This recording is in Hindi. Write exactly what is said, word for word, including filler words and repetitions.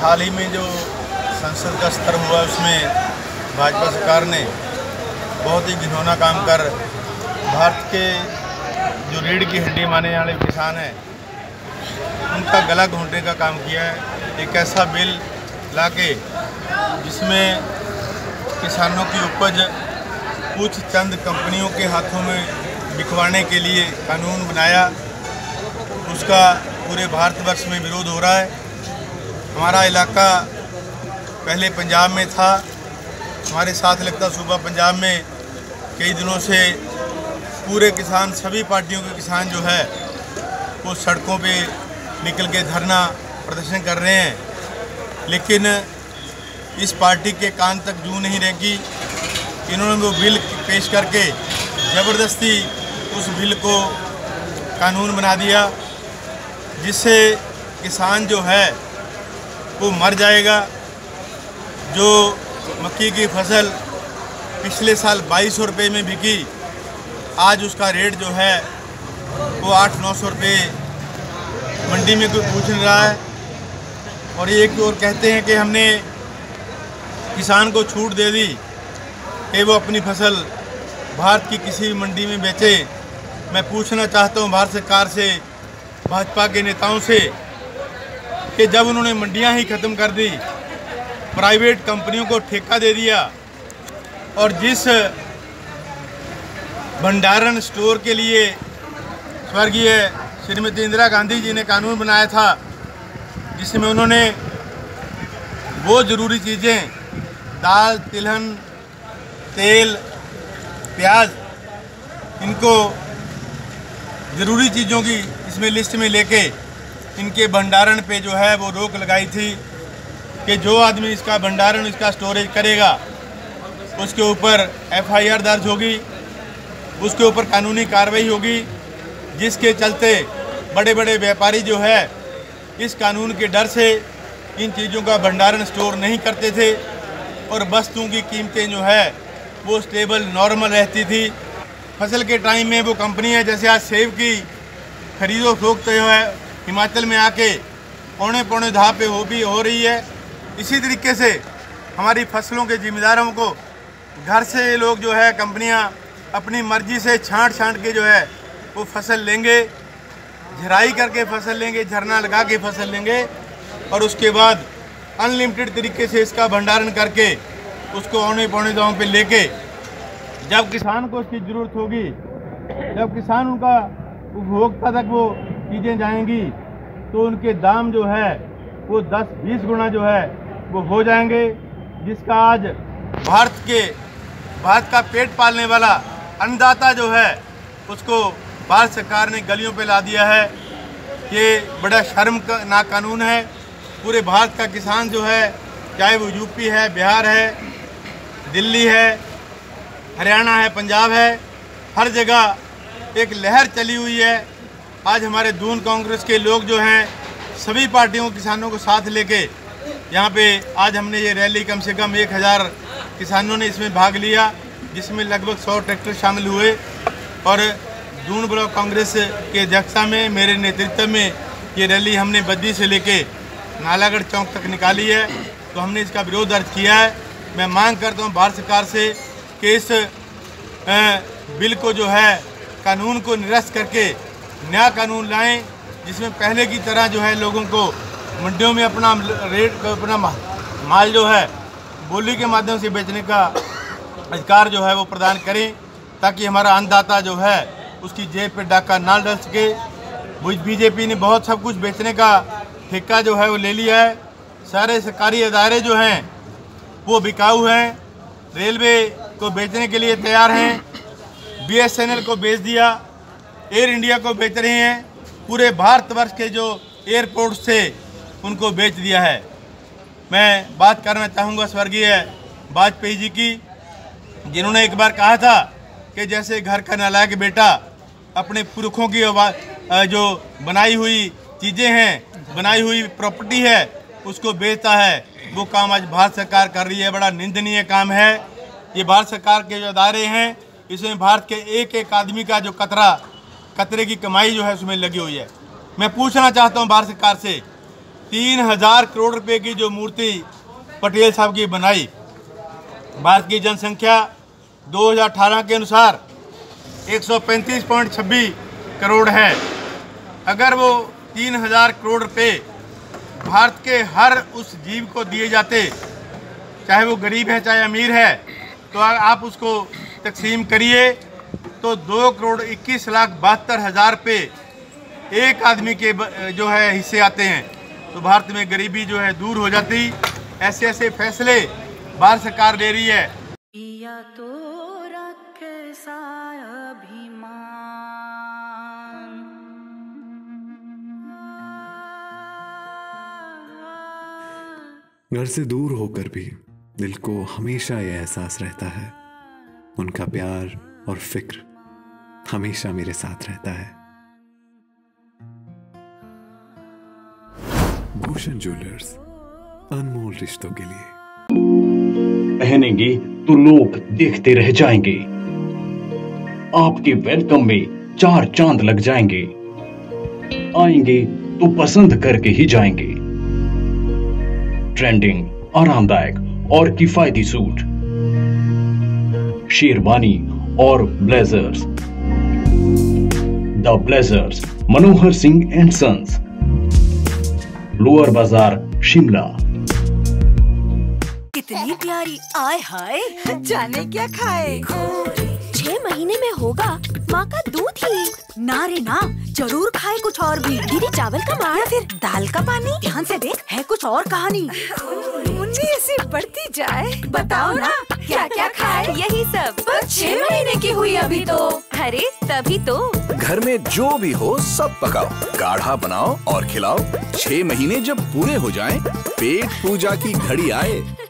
हाल ही में जो संसद का स्तर हुआ उसमें भाजपा सरकार ने बहुत ही घिनौना काम कर भारत के जो रीढ़ की हड्डी माने जाने वाले किसान हैं उनका गला घोंटने का काम किया है। एक ऐसा बिल लाके जिसमें किसानों की उपज कुछ चंद कंपनियों के हाथों में बिकवाने के लिए कानून बनाया, उसका पूरे भारतवर्ष में विरोध हो रहा है। हमारा इलाका पहले पंजाब में था, हमारे साथ लगता सूबा पंजाब में कई दिनों से पूरे किसान, सभी पार्टियों के किसान जो है वो सड़कों पे निकल के धरना प्रदर्शन कर रहे हैं, लेकिन इस पार्टी के कान तक जू नहीं रहेगी। इन्होंने वो बिल पेश करके ज़बरदस्ती उस बिल को कानून बना दिया, जिससे किसान जो है वो मर जाएगा। जो मक्की की फसल पिछले साल बाईस सौ रुपये में बिकी, आज उसका रेट जो है वो आठ नौ सौ रुपये मंडी में कोई पूछ नहीं रहा है। और एक और कहते हैं कि हमने किसान को छूट दे दी कि वो अपनी फसल भारत की किसी भी मंडी में बेचे। मैं पूछना चाहता हूँ भारत सरकार से, भाजपा के नेताओं से, कि जब उन्होंने मंडियां ही ख़त्म कर दी, प्राइवेट कंपनियों को ठेका दे दिया और जिस भंडारण स्टोर के लिए स्वर्गीय श्रीमती इंदिरा गांधी जी ने कानून बनाया था, जिसमें उन्होंने वो ज़रूरी चीज़ें दाल, तिलहन, तेल, प्याज, इनको ज़रूरी चीज़ों की इसमें लिस्ट में लेके इनके भंडारण पे जो है वो रोक लगाई थी कि जो आदमी इसका भंडारण, इसका स्टोरेज करेगा उसके ऊपर एफ आई आर दर्ज होगी, उसके ऊपर कानूनी कार्रवाई होगी। जिसके चलते बड़े बड़े व्यापारी जो है इस कानून के डर से इन चीज़ों का भंडारण स्टोर नहीं करते थे और वस्तुओं की कीमतें जो है वो स्टेबल नॉर्मल रहती थी। फसल के टाइम में वो कंपनियां जैसे आज सेब की खरीदो फरोख्त जो है हिमाचल में आके पौने पौने धा पे हो भी हो रही है। इसी तरीके से हमारी फसलों के जिम्मेदारों को घर से लोग जो है कंपनियां अपनी मर्जी से छांट छांट के जो है वो फसल लेंगे, झराई करके फसल लेंगे, झरना लगा के फसल लेंगे और उसके बाद अनलिमिटेड तरीके से इसका भंडारण करके उसको औने पौने दावों पे लेके जब किसान को उसकी ज़रूरत होगी, जब किसान उनका उपभोक्ता तक वो चीज़ें जाएंगी तो उनके दाम जो है वो दस बीस गुना जो है वो हो जाएंगे। जिसका आज भारत के भारत का पेट पालने वाला अन्नदाता जो है उसको भारत सरकार ने गलियों पे ला दिया है। ये बड़ा शर्म का ना कानून है। पूरे भारत का किसान जो है, चाहे वो यूपी है, बिहार है, दिल्ली है, हरियाणा है, पंजाब है, हर जगह एक लहर चली हुई है। आज हमारे दून कांग्रेस के लोग जो हैं सभी पार्टियों किसानों को साथ लेके यहाँ पे आज हमने ये रैली, कम से कम एक हज़ार किसानों ने इसमें भाग लिया, जिसमें लगभग सौ ट्रैक्टर शामिल हुए और दून ब्लॉक कांग्रेस के अध्यक्षता में मेरे नेतृत्व में ये रैली हमने बद्दी से लेके नालागढ़ चौक तक निकाली है। तो हमने इसका विरोध दर्ज किया है। मैं मांग करता हूँ भारत सरकार से कि इस बिल को जो है कानून को निरस्त करके नया कानून लाएं, जिसमें पहले की तरह जो है लोगों को मंडियों में अपना रेट, अपना माल जो है बोली के माध्यम से बेचने का अधिकार जो है वो प्रदान करें, ताकि हमारा अन्नदाता जो है उसकी जेब पे डाका ना डल सके। बीजेपी ने बहुत सब कुछ बेचने का ठेका जो है वो ले लिया है। सारे सरकारी अदारे जो हैं वो बिकाऊ हैं, रेलवे को बेचने के लिए तैयार हैं, बी एस एन एल को बेच दिया, एयर इंडिया को बेच रहे हैं, पूरे भारतवर्ष के जो एयरपोर्ट्स थे उनको बेच दिया है। मैं बात करना चाहूँगा स्वर्गीय वाजपेयी जी की, जिन्होंने एक बार कहा था कि जैसे घर का नालायक बेटा अपने पुरखों की जो बनाई हुई चीज़ें हैं, बनाई हुई प्रॉपर्टी है, उसको बेचता है, वो काम आज भारत सरकार कर रही है। बड़ा निंदनीय काम है। ये भारत सरकार के जो अदारे हैं, इसमें भारत के एक एक आदमी का जो कतरा कतरे की कमाई जो है उसमें लगी हुई है। मैं पूछना चाहता हूँ भारत सरकार से तीन हजार करोड़ रुपए की जो मूर्ति पटेल साहब की बनाई। भारत की जनसंख्या दो हज़ार अठारह के अनुसार एक सौ पैंतीस पॉइंट छब्बीस करोड़ है। अगर वो तीन हजार करोड़ रुपए भारत के हर उस जीव को दिए जाते, चाहे वो गरीब है चाहे अमीर है, तो आप उसको तकसीम करिए तो दो करोड़ इक्कीस लाख बहत्तर हज़ार रुपये एक आदमी के जो है हिस्से आते हैं। तो भारत में गरीबी जो है दूर हो जाती। ऐसे ऐसे फैसले भारत सरकार ले रही है। या तो कैसा अभिमान, घर से दूर होकर भी दिल को हमेशा यह एहसास रहता है, उनका प्यार और फिक्र हमेशा मेरे साथ रहता है। भूषण ज्वेलर्स, अनमोल रिश्तों के लिए। पहनेंगे तो लोग देखते रह जाएंगे, आपके वेलकम में चार चांद लग जाएंगे, आएंगे तो पसंद करके ही जाएंगे। ट्रेंडिंग, आरामदायक और किफायती सूट, शेरवानी और blazers. The blazers, Manohar Singh and sons, Lower Bazaar, Shimla. कितनी प्यारी, आय हाय, जाने क्या खाए। छह महीने में होगा माँ का दूध ही। ना रे ना, जरूर खाए कुछ और भी। दीदी चावल का मार, फिर दाल का पानी। ध्यान से देख, है कुछ और कहानी। मुन्नी ऐसी बढ़ती जाए, बताओ ना क्या क्या खाए। यही सब। पर छह महीने की हुई अभी तो। अरे तभी तो। घर में जो भी हो सब पकाओ, गाढ़ा बनाओ और खिलाओ। छह महीने जब पूरे हो जाएं, पेट पूजा की घड़ी आए